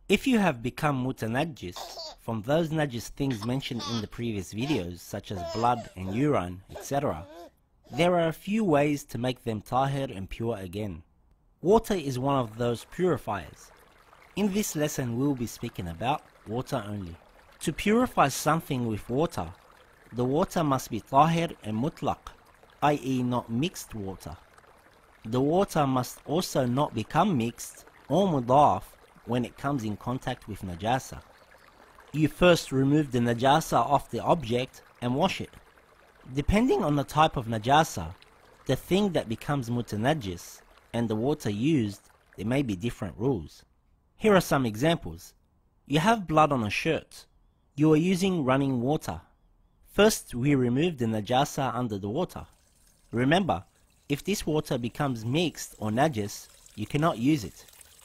If you have become Mutanajis from those najis things mentioned in the previous videos, such as blood and urine, etc., there are a few ways to make them tahir and pure again. Water is one of those purifiers. In this lesson we will be speaking about water only. To purify something with water, the water must be tahir and mutlaq, i.e. not mixed water. The water must also not become mixed or mudaf when it comes in contact with najasa. You first remove the najasa off the object and wash it. Depending on the type of najasa, the thing that becomes mutanajis, and the water used, there may be different rules. Here are some examples. You have blood on a shirt. You are using running water. First, we remove the najasa under the water. Remember, if this water becomes mixed or najis, you cannot use it.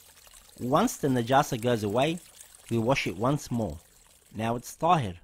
Once the najasa goes away, we wash it once more. Now it's tahir.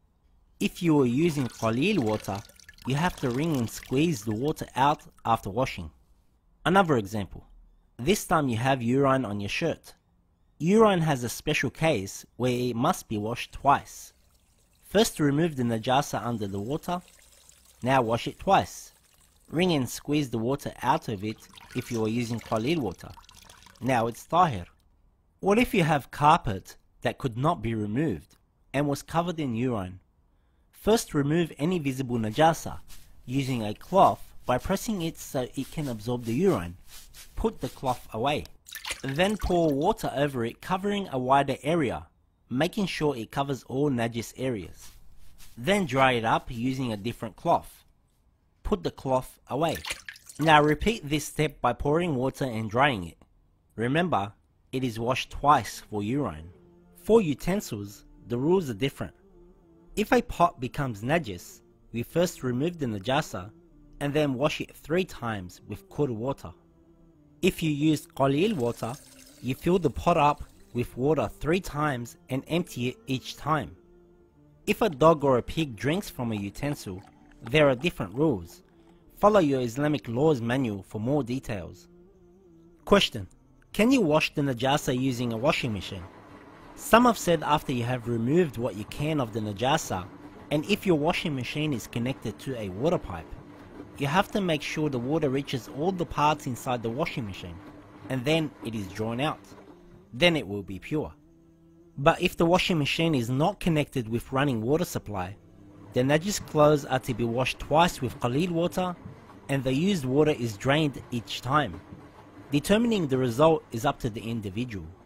If you are using qaleel water, you have to wring and squeeze the water out after washing. Another example. This time you have urine on your shirt. Urine has a special case where it must be washed twice. First remove the najasa under the water. Now wash it twice. Wring and squeeze the water out of it if you are using qaleel water. Now it's tahir. What if you have carpet that could not be removed and was covered in urine? First remove any visible najasa using a cloth by pressing it so it can absorb the urine. Put the cloth away. Then pour water over it covering a wider area, making sure it covers all najis areas. Then dry it up using a different cloth. Put the cloth away. Now repeat this step by pouring water and drying it. Remember, it is washed twice for urine. For utensils, the rules are different. If a pot becomes najis, we first remove the najasa and then wash it 3 times with cool water. If you use qaleel water, you fill the pot up with water 3 times and empty it each time. If a dog or a pig drinks from a utensil, there are different rules. Follow your Islamic laws manual for more details. Question: can you wash the najasa using a washing machine? Some have said after you have removed what you can of the najasa, and if your washing machine is connected to a water pipe, you have to make sure the water reaches all the parts inside the washing machine, and then it is drawn out. Then it will be pure. But if the washing machine is not connected with running water supply, the najis clothes are to be washed twice with qaleel water, and the used water is drained each time. Determining the result is up to the individual.